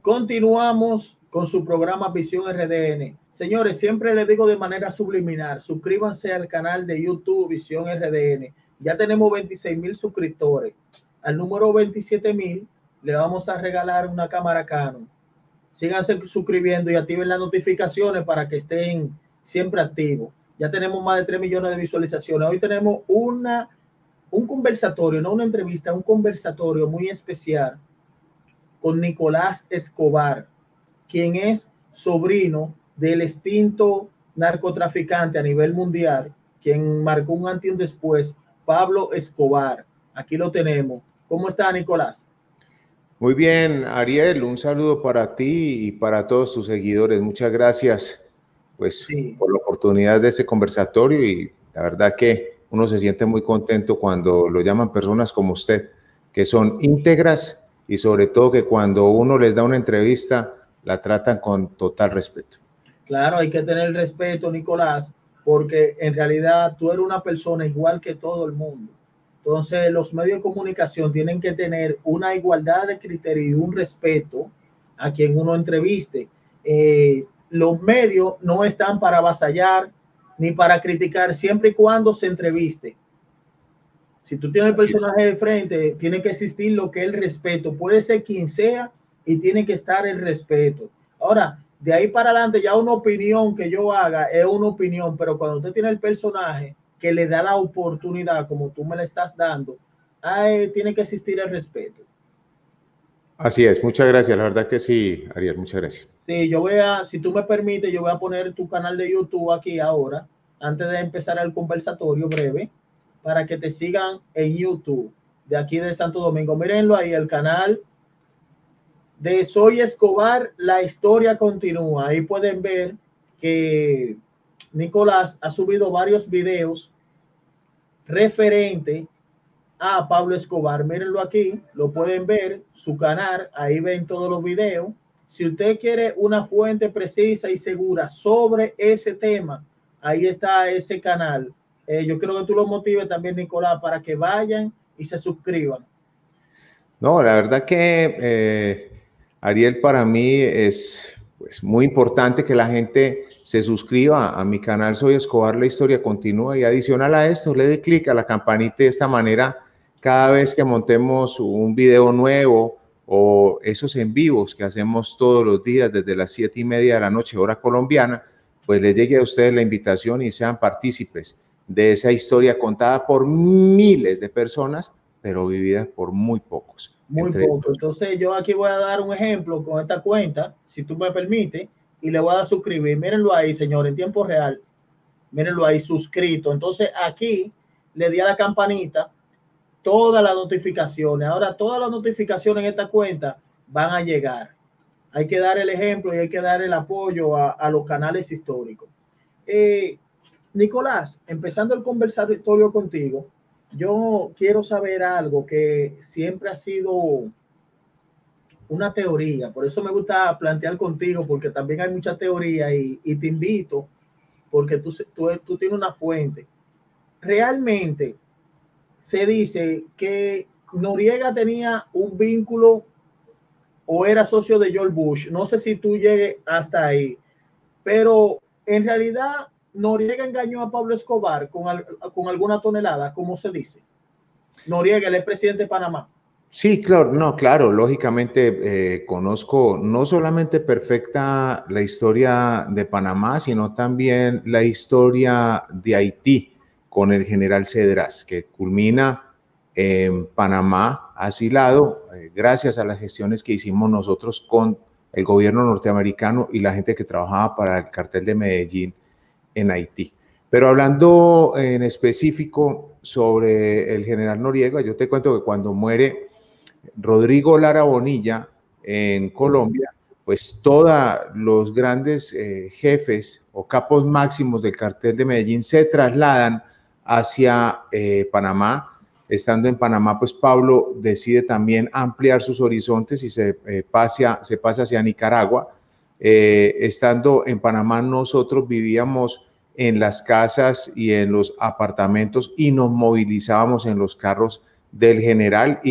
Continuamos con su programa Visión RDN. Señores, siempre les digo de manera subliminal, suscríbanse al canal de YouTube Visión RDN. Ya tenemos 26,000 suscriptores. Al número 27,000 le vamos a regalar una cámara Canon. Síganse suscribiendo y activen las notificaciones para que estén siempre activos. Ya tenemos más de 3 millones de visualizaciones. Hoy tenemos un conversatorio, no una entrevista, un conversatorio muy especial con Nicolás Escobar, quien es sobrino del extinto narcotraficante a nivel mundial, quien marcó un antes y un después, Pablo Escobar. Aquí lo tenemos. ¿Cómo está, Nicolás? Muy bien, Ariel, un saludo para ti y para todos tus seguidores. Muchas gracias, pues, por la oportunidad de este conversatorio, y la verdad que uno se siente muy contento cuando lo llaman personas como usted, que son íntegras, y sobre todo que cuando uno les da una entrevista la tratan con total respeto. Claro, hay que tener respeto, Nicolás, porque en realidad tú eres una persona igual que todo el mundo. Entonces, los medios de comunicación tienen que tener una igualdad de criterio y un respeto a quien uno entreviste. Los medios no están para avasallar ni para criticar, siempre y cuando se entreviste. Si tú tienes el personaje de frente, tiene que existir lo que es el respeto. Puede ser quien sea y tiene que estar el respeto. Ahora, de ahí para adelante, ya una opinión que yo haga es una opinión, pero cuando usted tiene el personaje que le da la oportunidad, como tú me la estás dando, tiene que existir el respeto. Así es, muchas gracias, la verdad que sí, Ariel, muchas gracias. Sí, si tú me permites, yo voy a poner tu canal de YouTube aquí ahora, antes de empezar el conversatorio breve, para que te sigan en YouTube, de aquí de Santo Domingo. Mírenlo ahí, el canal de Soy Escobar, la historia continúa. Ahí pueden ver que Nicolás ha subido varios videos referente a Pablo Escobar. Mírenlo aquí, lo pueden ver, su canal, ahí ven todos los videos. Si usted quiere una fuente precisa y segura sobre ese tema, ahí está ese canal. Yo creo que tú lo motives también, Nicolás, para que vayan y se suscriban. No, la verdad que, Ariel, para mí es pues, muy importante que la gente se suscriba a mi canal Soy Escobar, la historia continúa, y adicional a esto, le dé clic a la campanita. De esta manera, cada vez que montemos un video nuevo o esos en vivos que hacemos todos los días desde las 7:30 de la noche, hora colombiana, pues les llegue a ustedes la invitación y sean partícipes de esa historia contada por miles de personas, pero vivida por muy pocos. Muy poco. Entonces yo aquí voy a dar un ejemplo con esta cuenta, si tú me permites, y le voy a dar suscribir. Mírenlo ahí, señor, en tiempo real. Mírenlo ahí, suscrito. Entonces aquí le di a la campanita todas las notificaciones. Ahora todas las notificaciones en esta cuenta van a llegar. Hay que dar el ejemplo y hay que dar el apoyo a los canales históricos. Nicolás, empezando el conversatorio contigo, yo quiero saber algo que siempre ha sido una teoría, por eso me gusta plantear contigo, porque también hay mucha teoría y te invito, porque tú tienes una fuente. Realmente se dice que Noriega tenía un vínculo o era socio de George Bush, no sé si tú llegues hasta ahí, pero en realidad Noriega engañó a Pablo Escobar con alguna tonelada, como se dice. Noriega, el expresidente de Panamá. Sí, claro, no, claro, lógicamente conozco no solamente perfecta la historia de Panamá, sino también la historia de Haití con el general Cedras, que culmina en Panamá asilado, gracias a las gestiones que hicimos nosotros con el gobierno norteamericano y la gente que trabajaba para el cartel de Medellín en Haití. Pero hablando en específico sobre el general Noriega, yo te cuento que cuando muere Rodrigo Lara Bonilla en Colombia, pues todos los grandes jefes o capos máximos del cartel de Medellín se trasladan hacia Panamá. Estando en Panamá, pues Pablo decide también ampliar sus horizontes y se pasa hacia Nicaragua. Estando en Panamá, nosotros vivíamos en las casas y en los apartamentos y nos movilizábamos en los carros del general, y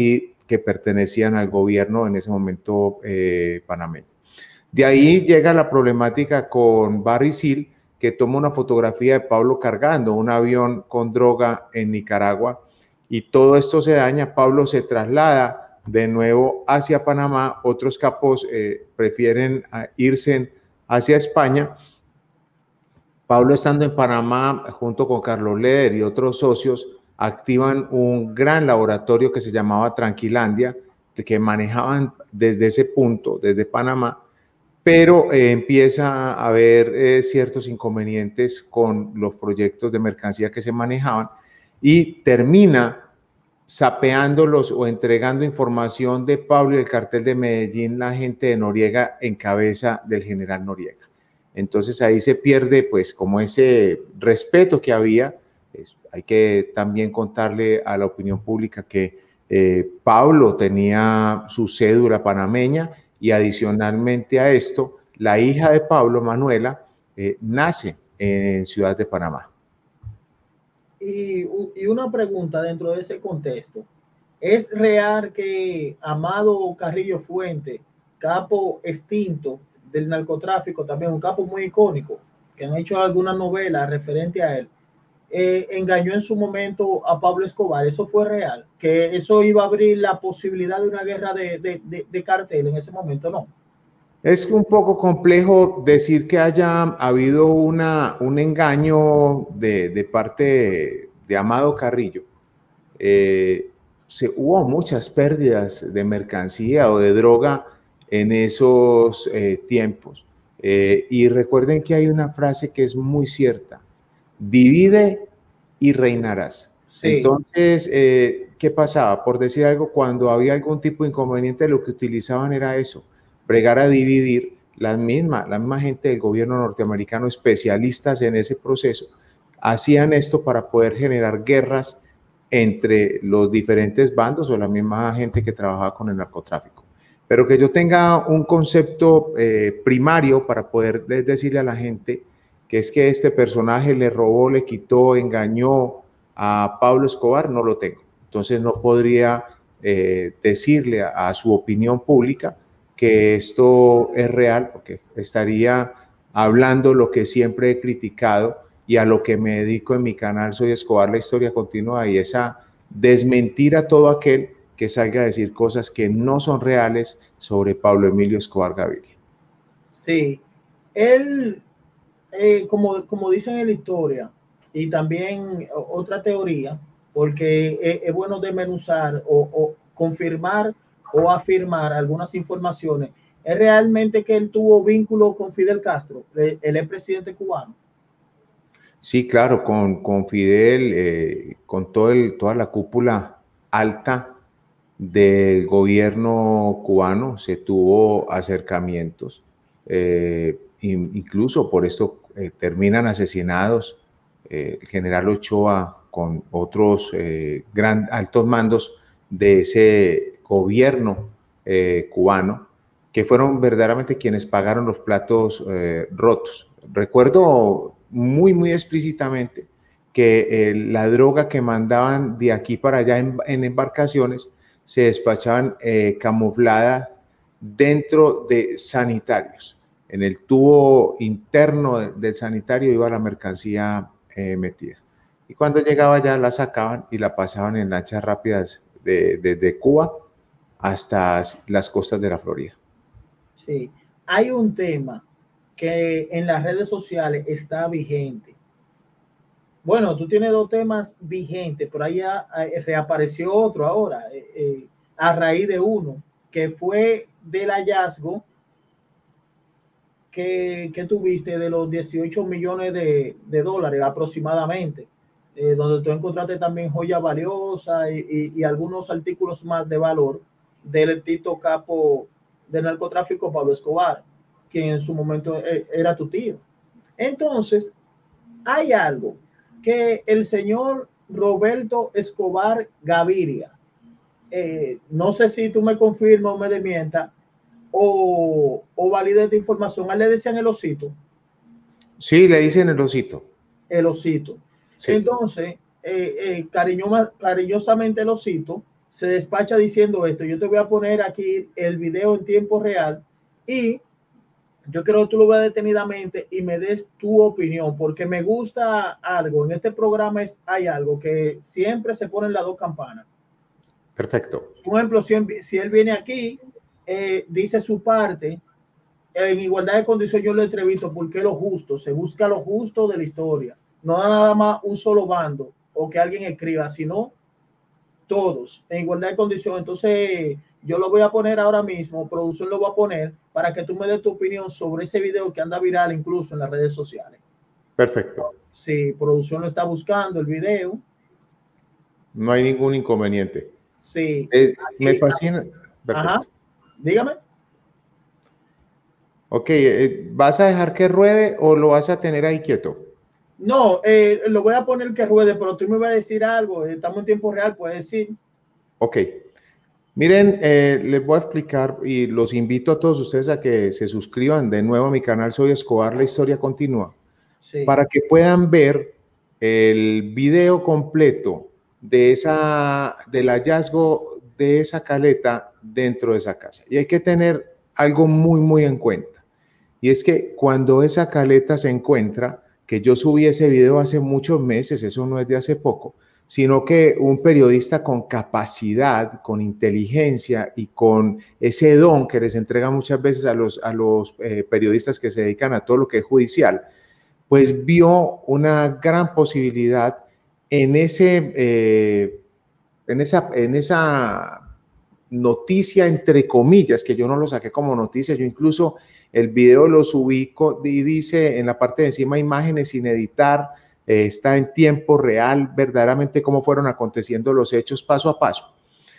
que pertenecían al gobierno en ese momento panameño. De ahí llega la problemática con Barry Seal, que toma una fotografía de Pablo cargando un avión con droga en Nicaragua, y todo esto se daña. Pablo se traslada de nuevo hacia Panamá, otros capos prefieren irse hacia España. Pablo, estando en Panamá junto con Carlos Leder y otros socios, activan un gran laboratorio que se llamaba Tranquilandia, que manejaban desde ese punto, desde Panamá, pero empieza a haber ciertos inconvenientes con los proyectos de mercancía que se manejaban, y termina sapeándolos o entregando información de Pablo y el cartel de Medellín la gente de Noriega en cabeza del general Noriega. Entonces ahí se pierde pues como ese respeto que había. Hay que también contarle a la opinión pública que Pablo tenía su cédula panameña, y adicionalmente a esto, la hija de Pablo, Manuela, nace en Ciudad de Panamá. Y una pregunta dentro de ese contexto. ¿Es real que Amado Carrillo Fuente, capo extinto del narcotráfico, también un capo muy icónico, que han hecho alguna novela referente a él, engañó en su momento a Pablo Escobar? ¿Eso fue real? ¿Que eso iba a abrir la posibilidad de una guerra de cartel en ese momento? No. Es un poco complejo decir que haya habido un engaño de parte de Amado Carrillo. Hubo muchas pérdidas de mercancía o de droga en esos tiempos. Y recuerden que hay una frase que es muy cierta: divide y reinarás. Sí. Entonces, ¿qué pasaba? Por decir algo, cuando había algún tipo de inconveniente, lo que utilizaban era eso, bregar a dividir. La misma gente del gobierno norteamericano, especialistas en ese proceso, hacían esto para poder generar guerras entre los diferentes bandos o la misma gente que trabajaba con el narcotráfico. Pero que yo tenga un concepto primario para poder decirle a la gente que es que este personaje le robó, le quitó, engañó a Pablo Escobar, no lo tengo. Entonces no podría decirle a su opinión pública que esto es real, porque estaría hablando lo que siempre he criticado y a lo que me dedico en mi canal Soy Escobar, la historia continua, y es a desmentir a todo aquel que salga a decir cosas que no son reales sobre Pablo Emilio Escobar Gaviria. Sí, él, como dicen en la historia, y también otra teoría, porque es bueno desmenuzar o confirmar o afirmar algunas informaciones, es realmente que él tuvo vínculo con Fidel Castro, el expresidente cubano. Sí, claro, con Fidel, con toda la cúpula alta del gobierno cubano se tuvo acercamientos, incluso por esto terminan asesinados el general Ochoa con otros altos mandos de ese gobierno cubano, que fueron verdaderamente quienes pagaron los platos rotos. Recuerdo muy explícitamente que la droga que mandaban de aquí para allá en embarcaciones se despachaban camuflada dentro de sanitarios. En el tubo interno del sanitario iba la mercancía metida. Y cuando llegaba ya la sacaban y la pasaban en lanchas rápidas desde Cuba hasta las costas de la Florida. Sí, hay un tema que en las redes sociales está vigente. Bueno, tú tienes dos temas vigentes, pero ahí reapareció otro ahora, a raíz de uno, que fue del hallazgo que tuviste de los 18 millones de dólares aproximadamente, donde tú encontraste también joya valiosa y algunos artículos más de valor del tito capo de narcotráfico Pablo Escobar, quien en su momento era tu tío. Entonces, hay algo que el señor Roberto Escobar Gaviria, no sé si tú me confirmas o me desmientas o valida esta información. ¿A él le decían el osito? Sí, le dicen el osito. El osito. Sí. Entonces, cariñosamente el osito se despacha diciendo esto. Yo te voy a poner aquí el video en tiempo real y yo quiero que tú lo veas detenidamente y me des tu opinión, porque me gusta algo. En este programa hay algo que siempre se ponen las dos campanas. Perfecto. Por ejemplo, si él viene aquí, dice su parte, en igualdad de condiciones yo lo entrevisto porque lo justo, se busca lo justo de la historia. No nada más un solo bando o que alguien escriba, sino todos en igualdad de condiciones. Entonces, yo lo voy a poner ahora mismo, producción lo voy a poner para que tú me des tu opinión sobre ese video que anda viral incluso en las redes sociales. Perfecto. Si producción lo está buscando, el video. No hay ningún inconveniente. Sí. Me fascina. Perfecto. Ajá. Dígame. Ok, ¿vas a dejar que ruede o lo vas a tener ahí quieto? No, lo voy a poner que ruede, pero tú me vas a decir algo. Estamos en tiempo real, puedes decir. Ok. Miren, les voy a explicar y los invito a todos ustedes a que se suscriban de nuevo a mi canal Soy Escobar, la historia continúa, Sí. para que puedan ver el video completo de del hallazgo de esa caleta dentro de esa casa. Y hay que tener algo muy, muy en cuenta. Y es que cuando esa caleta se encuentra, que yo subí ese video hace muchos meses, eso no es de hace poco, sino que un periodista con capacidad, con inteligencia y con ese don que les entrega muchas veces a los periodistas que se dedican a todo lo que es judicial, pues vio una gran posibilidad en esa noticia, entre comillas, que yo no lo saqué como noticia, yo incluso el video lo subí y dice en la parte de encima imágenes sin editar, está en tiempo real, verdaderamente cómo fueron aconteciendo los hechos paso a paso.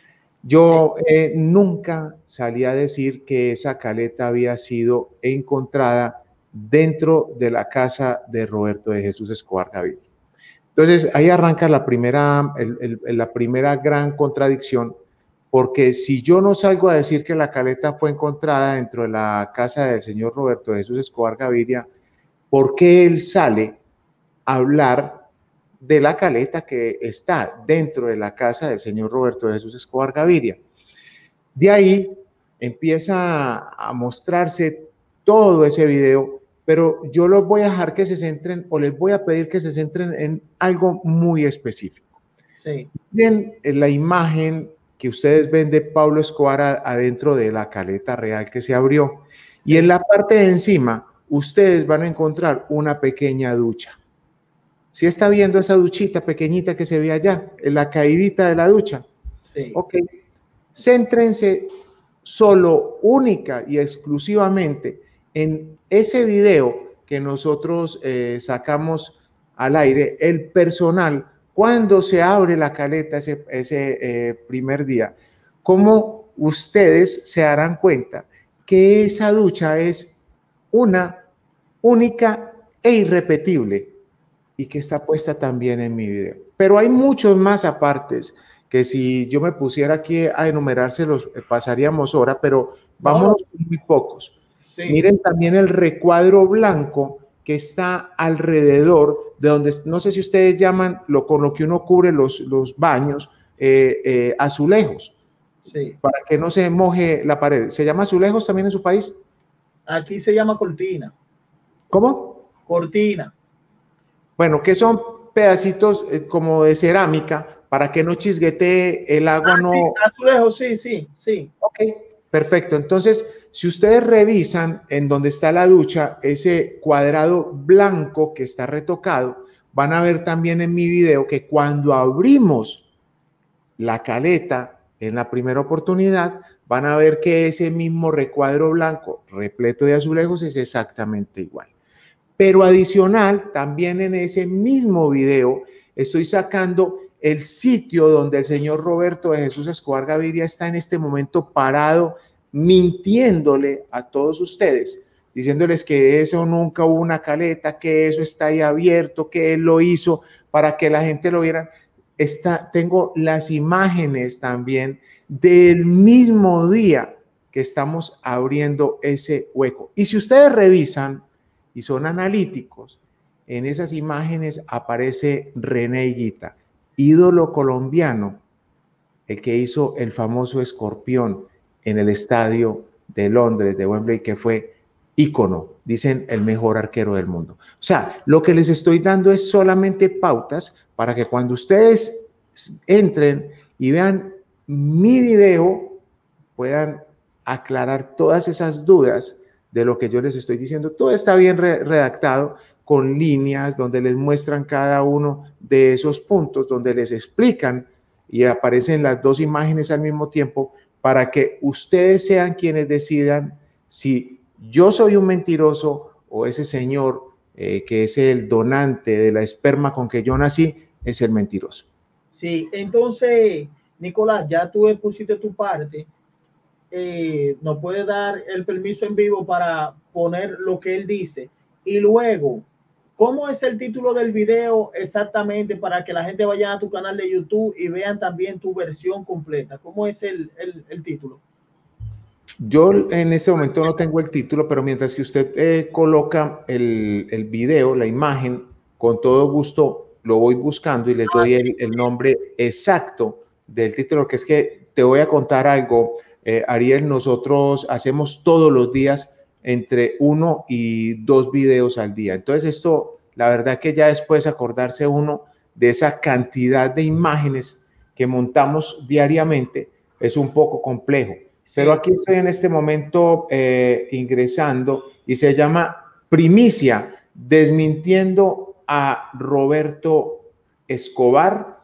Yo nunca salí a decir que esa caleta había sido encontrada dentro de la casa de Roberto de Jesús Escobar Gaviria. Entonces ahí arranca la primera gran contradicción, porque si yo no salgo a decir que la caleta fue encontrada dentro de la casa del señor Roberto de Jesús Escobar Gaviria, ¿por qué él sale a hablar de la caleta que está dentro de la casa del señor Roberto de Jesús Escobar Gaviria? De ahí empieza a mostrarse todo ese video, pero yo los voy a dejar que se centren o les voy a pedir que se centren en algo muy específico. Sí. Miren la imagen que ustedes ven de Pablo Escobar adentro de la caleta real que se abrió. Sí. Y en la parte de encima, ustedes van a encontrar una pequeña ducha. ¿Sí está viendo esa duchita pequeñita que se ve allá? En la caidita de la ducha. Sí. Ok. Céntrense solo, única y exclusivamente en ese video que nosotros sacamos al aire, el personal, cuando se abre la caleta ese primer día, cómo ustedes se darán cuenta que esa ducha es una única e irrepetible y que está puesta también en mi video. Pero hay muchos más apartes que si yo me pusiera aquí a enumerárselos, pasaríamos hora, pero vámonos con muy pocos. Sí. Miren también el recuadro blanco que está alrededor de donde, no sé si ustedes llaman, con lo que uno cubre los baños, azulejos, sí. Para que no se moje la pared. ¿Se llama azulejos también en su país? Aquí se llama cortina. ¿Cómo? Cortina. Bueno, que son pedacitos como de cerámica para que no chisguetee el agua. No. Sí, azulejo, sí. Ok, perfecto. Entonces, si ustedes revisan en donde está la ducha, ese cuadrado blanco que está retocado, van a ver también en mi video que cuando abrimos la caleta en la primera oportunidad, van a ver que ese mismo recuadro blanco repleto de azulejos es exactamente igual. Pero adicional, también en ese mismo video estoy sacando el sitio donde el señor Roberto de Jesús Escobar Gaviria está en este momento parado, mintiéndole a todos ustedes, diciéndoles que eso nunca hubo una caleta, que eso está ahí abierto, que él lo hizo para que la gente lo viera. Tengo las imágenes también del mismo día que estamos abriendo ese hueco. Y si ustedes revisan y son analíticos, en esas imágenes aparece René Higuita, ídolo colombiano el que hizo el famoso escorpión en el estadio de Londres, de Wembley, que fue ícono, dicen el mejor arquero del mundo. O sea, lo que les estoy dando es solamente pautas para que cuando ustedes entren y vean mi video puedan aclarar todas esas dudas de lo que yo les estoy diciendo. Todo está bien redactado con líneas donde les muestran cada uno de esos puntos, donde les explican y aparecen las dos imágenes al mismo tiempo para que ustedes sean quienes decidan si yo soy un mentiroso o ese señor que es el donante de la esperma con que yo nací es el mentiroso. Sí, entonces, Nicolás, ya tú pusiste tu parte. Nos puede dar el permiso en vivo para poner lo que él dice. Y luego, ¿cómo es el título del video exactamente para que la gente vaya a tu canal de YouTube y vean también tu versión completa? ¿Cómo es el título? Yo en este momento no tengo el título, pero mientras que usted coloca el video, la imagen, con todo gusto lo voy buscando y les doy el nombre exacto del título, que es que te voy a contar algo, Ariel, nosotros hacemos todos los días entre 1 y 2 videos al día. Entonces esto, la verdad que ya después acordarse uno de esa cantidad de imágenes que montamos diariamente es un poco complejo. Pero aquí estoy en este momento ingresando y se llama Primicia, desmintiendo a Roberto Escobar,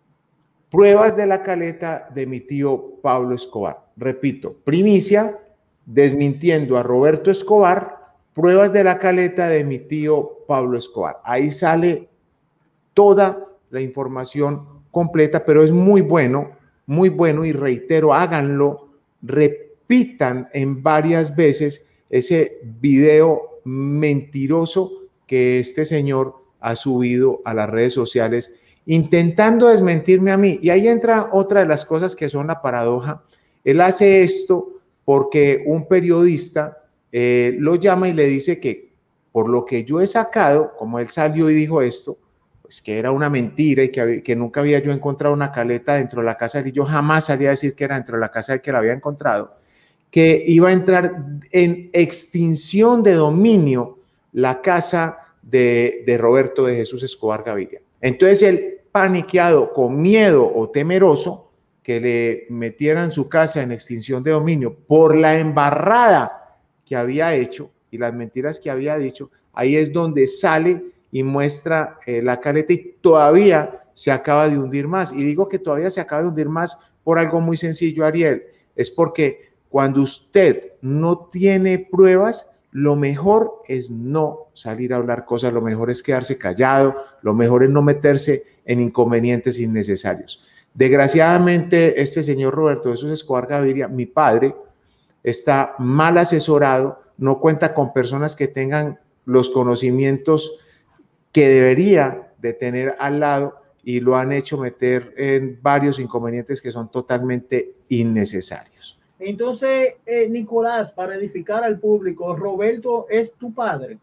pruebas de la caleta de mi tío Pablo Escobar. Repito, Primicia, desmintiendo a Roberto Escobar, pruebas de la caleta de mi tío Pablo Escobar. Ahí sale toda la información completa, pero es muy bueno y reitero, háganlo, repitan en varias veces ese video mentiroso que este señor ha subido a las redes sociales intentando desmentirme a mí. Y ahí entra otra de las cosas que son la paradoja. Él hace esto porque un periodista lo llama y le dice que por lo que yo he sacado, como él salió y dijo esto, pues que era una mentira y que nunca había yo encontrado una caleta dentro de la casa, y yo jamás salía a decir que era dentro de la casa de que la había encontrado, que iba a entrar en extinción de dominio la casa de Roberto de Jesús Escobar Gaviria. Entonces él, paniqueado, con miedo o temeroso que le metieran su casa en extinción de dominio por la embarrada que había hecho y las mentiras que había dicho, ahí es donde sale y muestra la caleta y todavía se acaba de hundir más. Y digo que todavía se acaba de hundir más por algo muy sencillo, Ariel. Es porque cuando usted no tiene pruebas, lo mejor es no salir a hablar cosas, lo mejor es quedarse callado, lo mejor es no meterse en inconvenientes innecesarios. Desgraciadamente, este señor Roberto Jesús Escobar Gaviria, mi padre, está mal asesorado, no cuenta con personas que tengan los conocimientos que debería de tener al lado y lo han hecho meter en varios inconvenientes que son totalmente innecesarios. Entonces, Nicolás, para edificar al público, ¿Roberto es tu padre?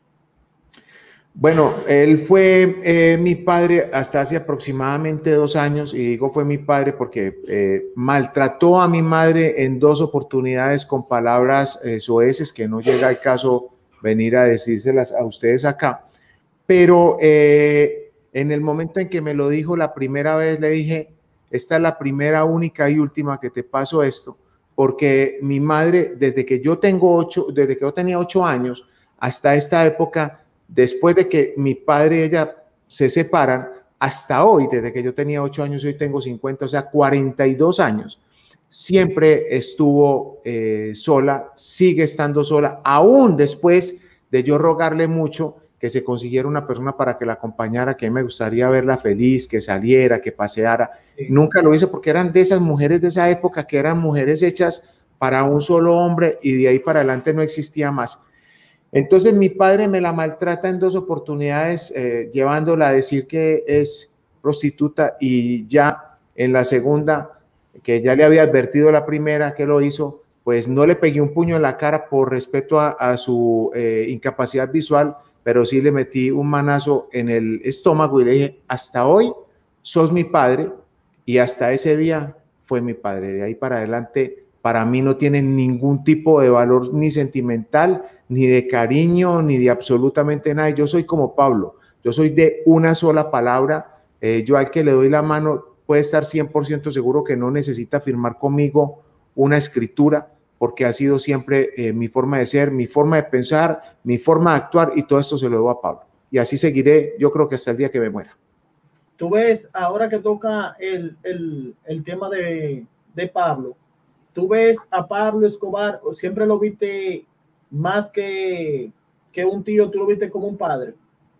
Bueno, él fue mi padre hasta hace aproximadamente 2 años, y digo fue mi padre porque maltrató a mi madre en 2 oportunidades con palabras soeces que no llega al caso venir a decírselas a ustedes acá. Pero en el momento en que me lo dijo la primera vez, le dije, esta es la primera, única y última que te paso esto, porque mi madre, desde que yo tenía 8 años hasta esta época, después de que mi padre y ella se separan, hasta hoy, desde que yo tenía 8 años, hoy tengo 50, o sea, 42 años, siempre estuvo sola, sigue estando sola, aún después de yo rogarle mucho que se consiguiera una persona para que la acompañara, que me gustaría verla feliz, que saliera, que paseara. Sí. Nunca lo hice porque eran de esas mujeres de esa época que eran mujeres hechas para un solo hombre y de ahí para adelante no existía más. Entonces mi padre me la maltrata en 2 oportunidades, llevándola a decir que es prostituta, y ya en la segunda, que ya le había advertido la primera que lo hizo, pues no le pegué un puño en la cara por respeto a su incapacidad visual, pero sí le metí un manazo en el estómago y le dije, hasta hoy sos mi padre y hasta ese día fue mi padre. De ahí para adelante, para mí no tiene ningún tipo de valor ni sentimental, ni de cariño, ni de absolutamente nada. Yo soy como Pablo, yo soy de una sola palabra. Yo al que le doy la mano puede estar 100% seguro que no necesita firmar conmigo una escritura, porque ha sido siempre mi forma de ser, mi forma de pensar, mi forma de actuar, y todo esto se lo debo a Pablo. Y así seguiré, yo creo que hasta el día que me muera. Tú ves, ahora que toca el tema de Pablo, tú ves a Pablo Escobar, o siempre lo viste más que un tío, tú lo viste como un padre.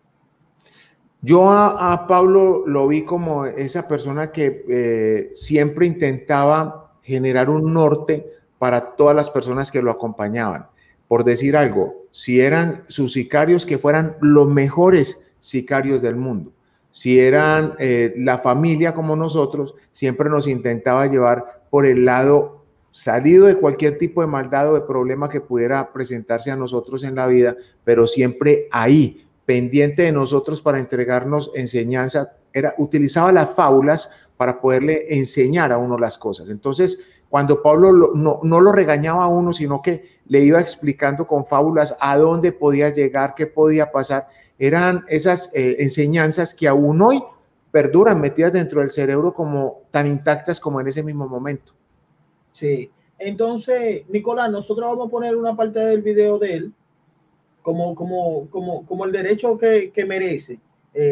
Yo a Pablo lo vi como esa persona que siempre intentaba generar un norte para todas las personas que lo acompañaban. Por decir algo, si eran sus sicarios, que fueran los mejores sicarios del mundo. Si eran la familia como nosotros, siempre nos intentaba llevar por el lado salido de cualquier tipo de maldad o de problema que pudiera presentarse a nosotros en la vida, pero siempre ahí, pendiente de nosotros para entregarnos enseñanza. Utilizaba las fábulas para poderle enseñar a uno las cosas. Entonces, cuando Pablo no lo regañaba a uno, sino que le iba explicando con fábulas a dónde podía llegar, qué podía pasar, eran esas enseñanzas que aún hoy perduran metidas dentro del cerebro como tan intactas como en ese mismo momento. Sí. Entonces, Nicolás, nosotros vamos a poner una parte del video de él como el derecho que merece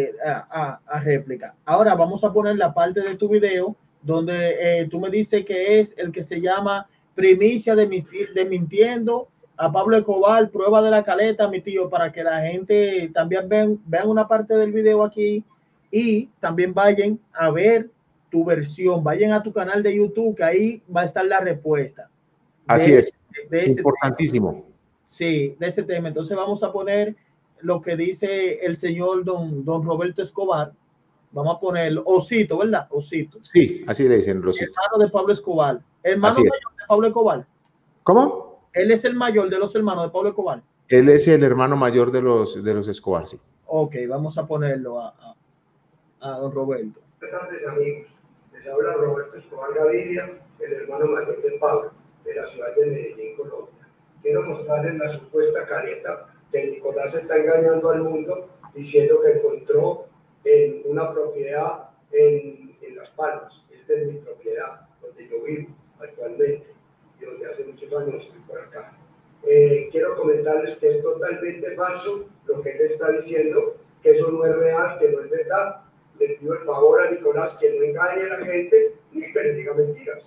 a réplica. Ahora vamos a poner la parte de tu video donde tú me dices que es el que se llama Primicia de Mintiendo a Pablo Escobar, prueba de la caleta, mi tío, para que la gente también vean una parte del video aquí y también vayan a ver tu versión, vayan a tu canal de YouTube, que ahí va a estar la respuesta. Así es, importantísimo. Tema. Sí, de ese tema. Entonces vamos a poner lo que dice el señor don Roberto Escobar. Vamos a poner Osito, ¿verdad? Osito. Sí, así le dicen, Osito. Hermano de Pablo Escobar. Hermano mayor de Pablo Escobar. ¿Cómo? Él es el mayor de los hermanos de Pablo Escobar. Él es el hermano mayor de los Escobar, sí. Ok, vamos a ponerlo a don Roberto. Buenas tardes, amigos. Les habla Roberto Escobar Gaviria, el hermano mayor de Pablo, de la ciudad de Medellín, Colombia. Quiero mostrarles la supuesta careta que Nicolás está engañando al mundo diciendo que encontró en una propiedad en Las Palmas. Esta es mi propiedad, donde yo vivo actualmente y donde hace muchos años estoy por acá. Quiero comentarles que es totalmente falso lo que él está diciendo, que eso no es real, que no es verdad. Le pido el favor a Nicolás que no engañe a la gente ni que le diga mentiras.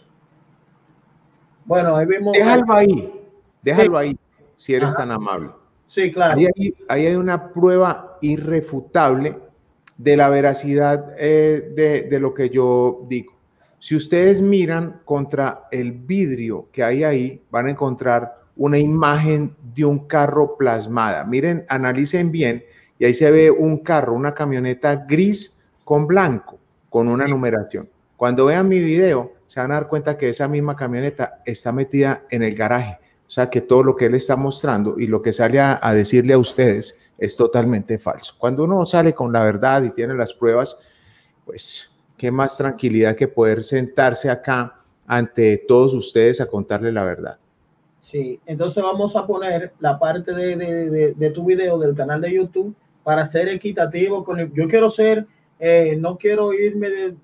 Bueno, ahí vemos. Déjalo ahí, si eres tan amable. Sí, claro. Ahí hay una prueba irrefutable de la veracidad de lo que yo digo. Si ustedes miran contra el vidrio que hay ahí, van a encontrar una imagen de un carro plasmada. Miren, analicen bien, y ahí se ve un carro, una camioneta gris con blanco, con una numeración. Cuando vean mi video, se van a dar cuenta que esa misma camioneta está metida en el garaje. O sea que todo lo que él está mostrando y lo que sale a decirle a ustedes es totalmente falso. Cuando uno sale con la verdad y tiene las pruebas, pues qué más tranquilidad que poder sentarse acá ante todos ustedes a contarle la verdad. Sí, entonces vamos a poner la parte de tu video del canal de YouTube para ser equitativo. Yo quiero ser, no quiero irme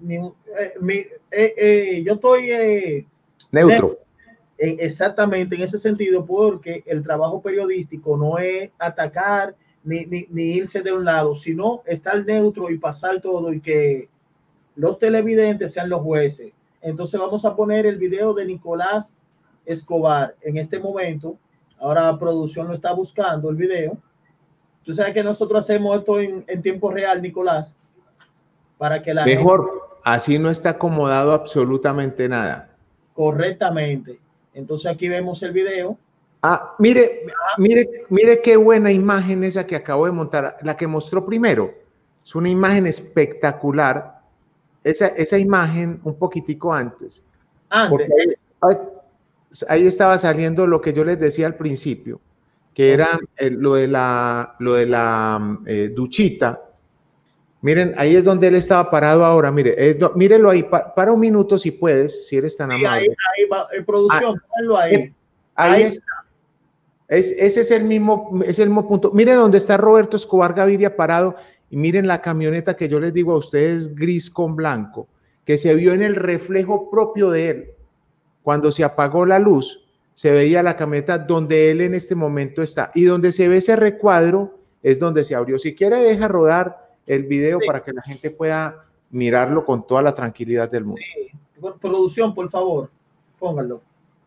yo estoy neutro. Exactamente en ese sentido, porque el trabajo periodístico no es atacar ni irse de un lado, sino estar neutro y pasar todo y que los televidentes sean los jueces. Entonces vamos a poner el video de Nicolás Escobar en este momento. Ahora la producción lo está buscando el video. Tú sabes que nosotros hacemos esto en tiempo real, Nicolás, para que la mejor gente... así no está acomodado absolutamente nada. Correctamente. Entonces aquí vemos el video. Mire qué buena imagen esa que acabo de montar, la que mostró primero. Es una imagen espectacular. Esa imagen un poquitico antes. Ahí estaba saliendo lo que yo les decía al principio, que era lo de la duchita. Miren, ahí es donde él estaba parado ahora. Mire, mírelo ahí, para un minuto si puedes, si eres tan amable. Ahí va, en producción, ponlo ahí. Ahí está. Ese es el mismo punto. Miren donde está Roberto Escobar Gaviria parado y miren la camioneta que yo les digo a ustedes gris con blanco, que se vio en el reflejo propio de él. Cuando se apagó la luz, se veía la camioneta donde él en este momento está y donde se ve ese recuadro es donde se abrió. Si quiere, deja rodar el video para que la gente pueda mirarlo con toda la tranquilidad del mundo. Sí. Producción, por favor, pónganlo.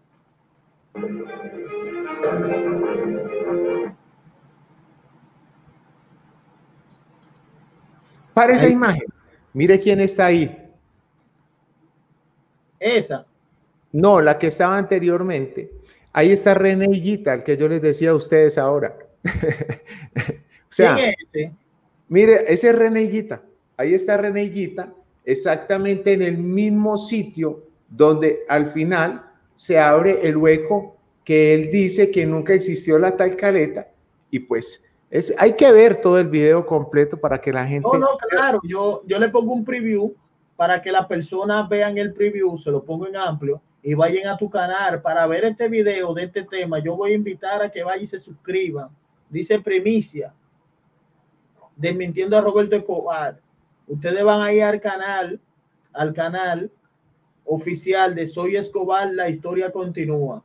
Para esa imagen, mire quién está ahí. Esa. No, la que estaba anteriormente. Ahí está René Higuita, el que yo les decía a ustedes ahora. O sea, ¿quién es ese? Mire, ese es René Higuita. Ahí está René Higuita, exactamente en el mismo sitio donde al final se abre el hueco que él dice que nunca existió la tal caleta. Y pues hay que ver todo el video completo para que la gente... No, claro, yo le pongo un preview para que las personas vean el preview, se lo pongo en amplio y vayan a tu canal para ver este video de este tema. Yo voy a invitar a que vayan y se suscriban. Dice primicia, desmintiendo a Roberto Escobar. Ustedes van a ir al canal oficial de Soy Escobar, la historia continúa.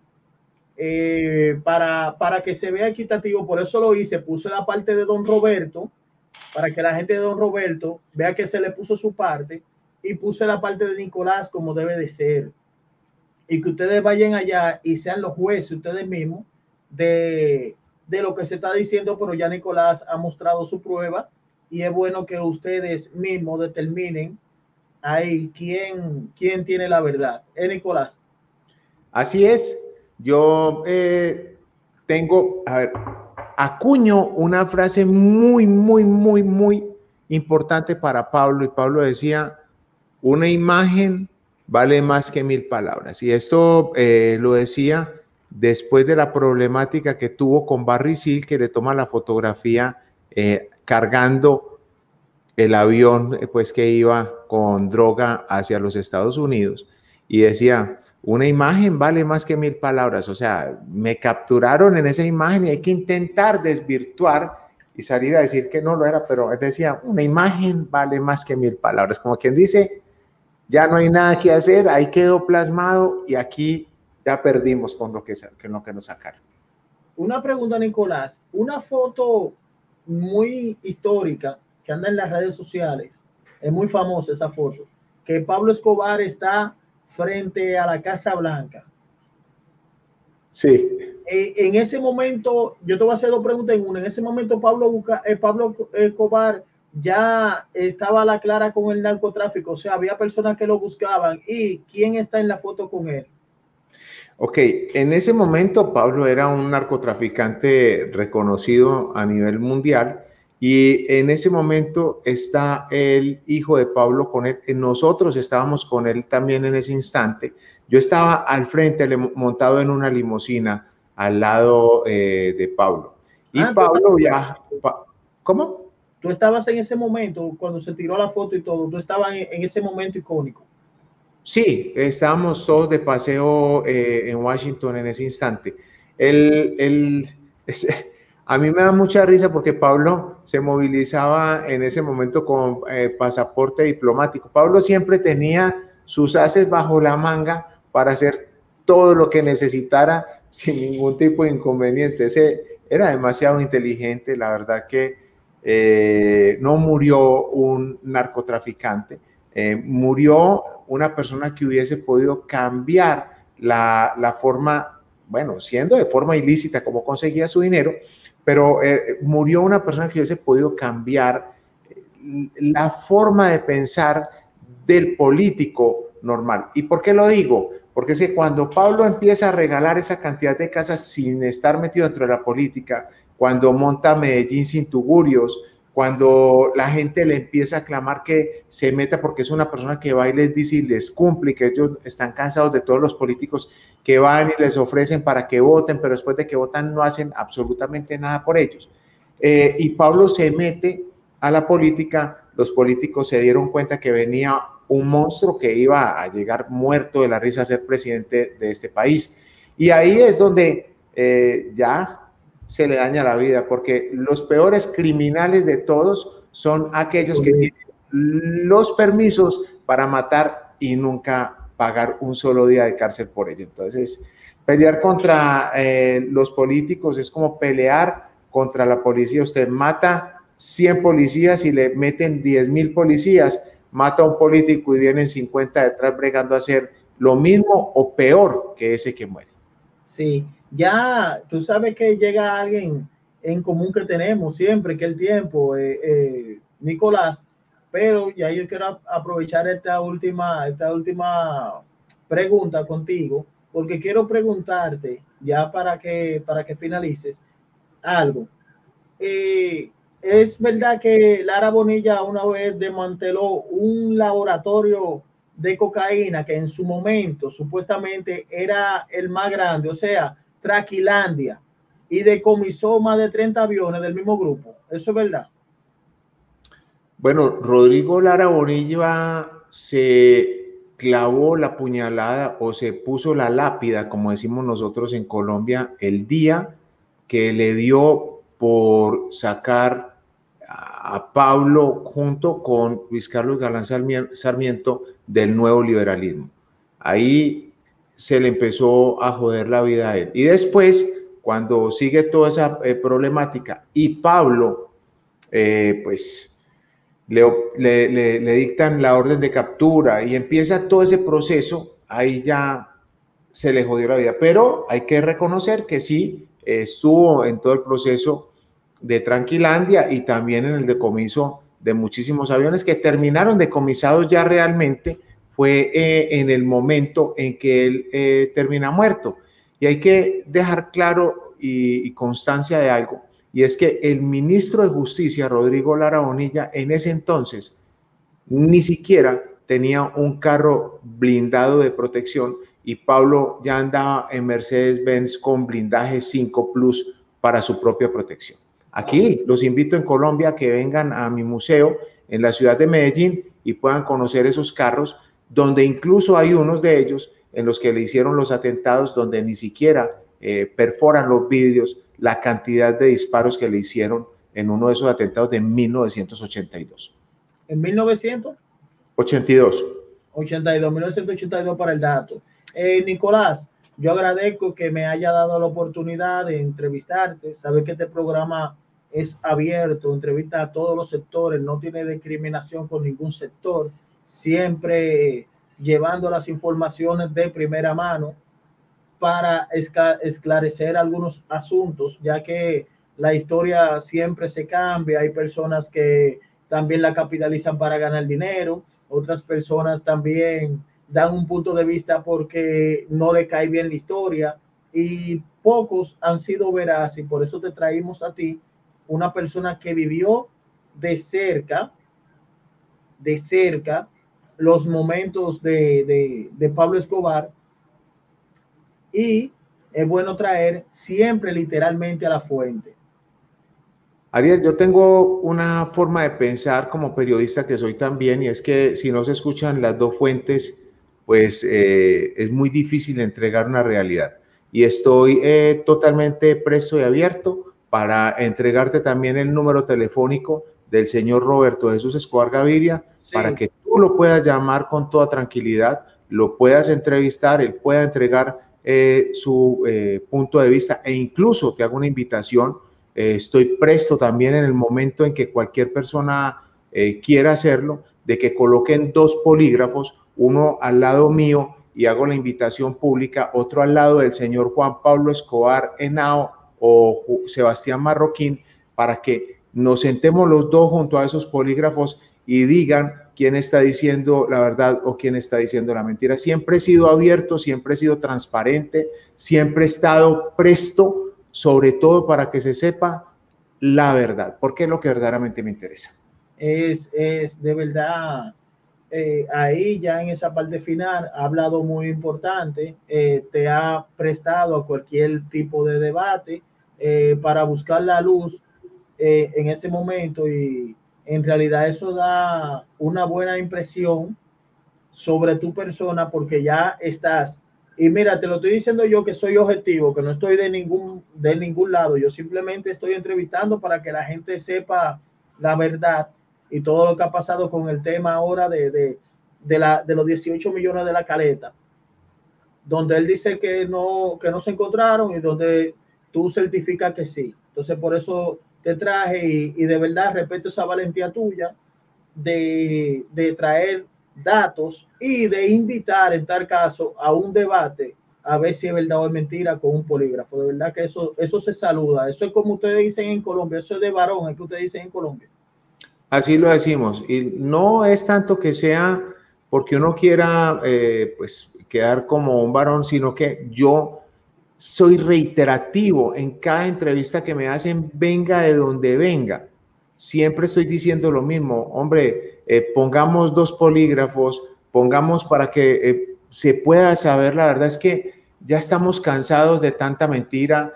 Para que se vea equitativo, por eso lo hice, puse la parte de Don Roberto, para que la gente de Don Roberto vea que se le puso su parte, y puse la parte de Nicolás como debe de ser, y que ustedes vayan allá y sean los jueces ustedes mismos de lo que se está diciendo, pero ya Nicolás ha mostrado su prueba, y es bueno que ustedes mismos determinen ahí quién tiene la verdad. Nicolás. Así es. Yo tengo, a ver, acuño una frase muy, muy, muy, muy importante para Pablo, y Pablo decía, una imagen vale más que 1000 palabras. Y esto lo decía después de la problemática que tuvo con Barry Seal, que le toma la fotografía cargando el avión pues que iba con droga hacia los Estados Unidos, y decía, una imagen vale más que 1000 palabras. O sea, me capturaron en esa imagen y hay que intentar desvirtuar y salir a decir que no lo era, pero él decía, una imagen vale más que 1000 palabras. Como quien dice, ya no hay nada que hacer, ahí quedó plasmado y aquí ya perdimos con lo que nos sacaron. Una pregunta, Nicolás. Una foto muy histórica que anda en las redes sociales, es muy famosa esa foto, que Pablo Escobar está frente a la Casa Blanca. Sí. En ese momento, yo te voy a hacer dos preguntas en una. En ese momento, Pablo Escobar ya estaba a la clara con el narcotráfico, o sea, había personas que lo buscaban. ¿Y quién está en la foto con él? Ok, en ese momento Pablo era un narcotraficante reconocido a nivel mundial, y en ese momento está el hijo de Pablo con él. Nosotros estábamos con él también en ese instante. Yo estaba al frente, montado en una limusina al lado de Pablo. Y Pablo ya... ¿Cómo? Tú estabas en ese momento, cuando se tiró la foto y todo, tú estabas en ese momento icónico. Sí, estábamos todos de paseo en Washington en ese instante. A mí me da mucha risa porque Pablo se movilizaba en ese momento con pasaporte diplomático. Pablo siempre tenía sus ases bajo la manga para hacer todo lo que necesitara sin ningún tipo de inconveniente. Ese era demasiado inteligente, la verdad que no murió un narcotraficante, murió una persona que hubiese podido cambiar la forma, bueno, siendo de forma ilícita como conseguía su dinero, pero murió una persona que hubiese podido cambiar la forma de pensar del político normal. ¿Y por qué lo digo? Porque es que cuando Pablo empieza a regalar esa cantidad de casas sin estar metido dentro de la política, cuando monta Medellín sin tugurios, cuando la gente le empieza a clamar que se meta porque es una persona que va y les dice y les cumple, y que ellos están cansados de todos los políticos que van y les ofrecen para que voten, pero después de que votan no hacen absolutamente nada por ellos. Y Pablo se mete a la política, los políticos se dieron cuenta que venía un monstruo que iba a llegar muerto de la risa a ser presidente de este país. Y ahí es donde ya se le daña la vida, porque los peores criminales de todos son aquellos que tienen los permisos para matar y nunca pagar un solo día de cárcel por ello. Entonces, pelear contra los políticos es como pelear contra la policía. Usted mata 100 policías y le meten 10.000 policías, mata a un político y vienen 50 detrás bregando a hacer lo mismo o peor que ese que muere. Sí, ya tú sabes que llega alguien en común que tenemos siempre, que el tiempo, Nicolás, pero ya yo quiero aprovechar esta última pregunta contigo, porque quiero preguntarte, ya para que finalices, algo. Es verdad que Lara Bonilla una vez desmanteló un laboratorio de cocaína que en su momento supuestamente era el más grande, o sea, Traquilandia, y decomisó más de 30 aviones del mismo grupo. ¿Eso es verdad? Bueno, Rodrigo Lara Bonilla se clavó la puñalada o se puso la lápida, como decimos nosotros en Colombia, el día que le dio por sacar a Pablo junto con Luis Carlos Galán Sarmiento del nuevo liberalismo. Ahí se le empezó a joder la vida a él. Y después, cuando sigue toda esa problemática y Pablo, pues le dictan la orden de captura y empieza todo ese proceso, ahí ya se le jodió la vida. Pero hay que reconocer que sí estuvo en todo el proceso de Tranquilandia y también en el decomiso de muchísimos aviones que terminaron decomisados ya realmente fue en el momento en que él termina muerto. Y hay que dejar claro y constancia de algo, y es que el ministro de Justicia, Rodrigo Lara Bonilla, en ese entonces ni siquiera tenía un carro blindado de protección y Pablo ya andaba en Mercedes-Benz con blindaje 5 Plus para su propia protección. Aquí los invito en Colombia a que vengan a mi museo en la ciudad de Medellín y puedan conocer esos carros, donde incluso hay unos de ellos en los que le hicieron los atentados, donde ni siquiera perforan los vidrios, la cantidad de disparos que le hicieron en uno de esos atentados de 1982. ¿En 1900? 82. 1982 para el dato. Nicolás, yo agradezco que me haya dado la oportunidad de entrevistarte. Sabes que este programa es abierto, entrevista a todos los sectores, no tiene discriminación con ningún sector, siempre llevando las informaciones de primera mano para esclarecer algunos asuntos, ya que la historia siempre se cambia. Hay personas que también la capitalizan para ganar dinero, otras personas también dan un punto de vista porque no le cae bien la historia y pocos han sido veraces, y por eso te traímos a ti una persona que vivió de cerca los momentos de Pablo Escobar, y es bueno traer siempre literalmente a la fuente. Ariel, yo tengo una forma de pensar como periodista que soy también, y es que si no se escuchan las dos fuentes, pues es muy difícil entregar una realidad. Y estoy totalmente presto y abierto para entregarte también el número telefónico del señor Roberto Jesús Escobar Gaviria, sí, para que tú lo puedas llamar con toda tranquilidad, lo puedas entrevistar, él pueda entregar su punto de vista, e incluso te hago una invitación. Estoy presto también en el momento en que cualquier persona quiera hacerlo, de que coloquen dos polígrafos, uno al lado mío y hago la invitación pública, otro al lado del señor Juan Pablo Escobar Henao o Sebastián Marroquín, para que nos sentemos los dos junto a esos polígrafos y digan quién está diciendo la verdad o quién está diciendo la mentira. Siempre he sido abierto, siempre he sido transparente, siempre he estado presto, sobre todo para que se sepa la verdad, porque es lo que verdaderamente me interesa. Es de verdad, ahí ya en esa parte final ha hablado muy importante, te ha prestado a cualquier tipo de debate para buscar la luz en ese momento y en realidad eso da una buena impresión sobre tu persona porque ya estás. Y mira, te lo estoy diciendo yo que soy objetivo, que no estoy de ningún lado. Yo simplemente estoy entrevistando para que la gente sepa la verdad y todo lo que ha pasado con el tema ahora de los 18 millones de la Caleta, donde él dice que no se encontraron y donde tú certificas que sí. Entonces, por eso te traje y de verdad respeto esa valentía tuya de traer datos y de invitar en tal caso a un debate a ver si es verdad o es mentira con un polígrafo. De verdad que eso se saluda. Eso es como ustedes dicen en Colombia, eso es de varón, es que ustedes dicen en Colombia. Así lo decimos. Y no es tanto que sea porque uno quiera pues quedar como un varón, sino que yo soy reiterativo en cada entrevista que me hacen, venga de donde venga. Siempre estoy diciendo lo mismo, hombre, pongamos 2 polígrafos, pongamos para que se pueda saber. La verdad es que ya estamos cansados de tanta mentira,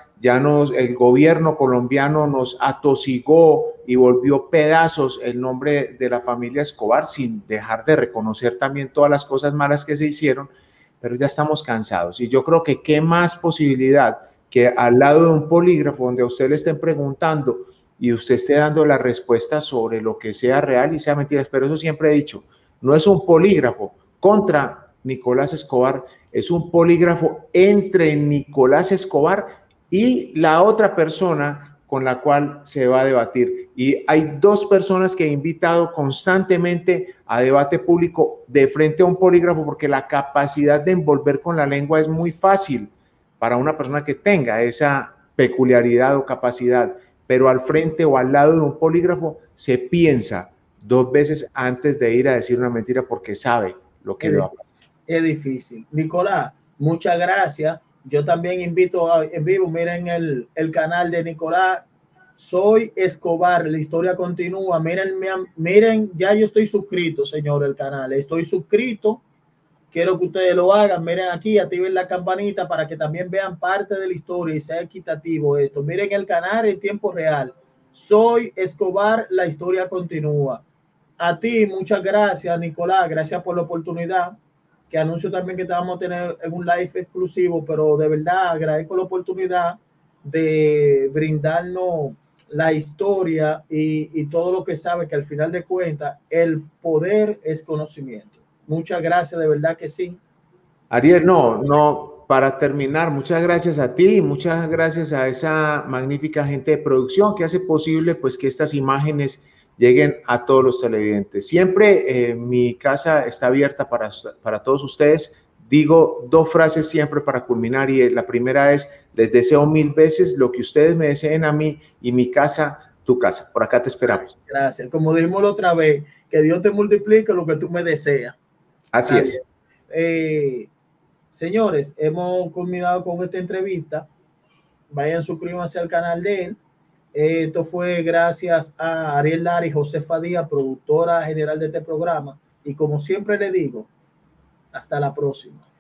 el gobierno colombiano nos atosigó y volvió pedazos el nombre de la familia Escobar sin dejar de reconocer también todas las cosas malas que se hicieron, pero ya estamos cansados. Y yo creo que qué más posibilidad que al lado de un polígrafo donde a usted le estén preguntando y usted esté dando la respuesta sobre lo que sea real y sea mentiras. Pero eso siempre he dicho, no es un polígrafo contra Nicolás Escobar, es un polígrafo entre Nicolás Escobar y la otra persona con la cual se va a debatir. Y hay 2 personas que he invitado constantemente a debate público de frente a un polígrafo, porque la capacidad de envolver con la lengua es muy fácil para una persona que tenga esa peculiaridad o capacidad, pero al frente o al lado de un polígrafo se piensa 2 veces antes de ir a decir una mentira porque sabe lo que le va a pasar. Es difícil. Nicolás, muchas gracias. Yo también invito en vivo, miren el canal de Nicolás, Soy Escobar, la historia continúa. Miren, ya yo estoy suscrito, señor, el canal. Estoy suscrito. Quiero que ustedes lo hagan. Miren aquí, activen la campanita para que también vean parte de la historia y sea equitativo esto. Miren el canal en tiempo real. Soy Escobar, la historia continúa. A ti, muchas gracias, Nicolás. Gracias por la oportunidad. Que anuncio también que te vamos a tener en un live exclusivo, pero de verdad agradezco la oportunidad de brindarnos la historia y todo lo que sabe, que al final de cuentas el poder es conocimiento. Muchas gracias, de verdad que sí. Ariel, no, para terminar, muchas gracias a ti, muchas gracias a esa magnífica gente de producción que hace posible pues que estas imágenes lleguen a todos los televidentes. Siempre mi casa está abierta para todos ustedes. Digo 2 frases siempre para culminar y la primera es, les deseo 1000 veces lo que ustedes me deseen a mí y mi casa, tu casa. Por acá te esperamos. Gracias. Como dijimos la otra vez, que Dios te multiplique lo que tú me deseas. Así es. Señores, hemos culminado con esta entrevista. Vayan, suscríbanse al canal de él. Esto fue gracias a Ariel Lara y Josefa Díaz, productora general de este programa. Y como siempre le digo, hasta la próxima.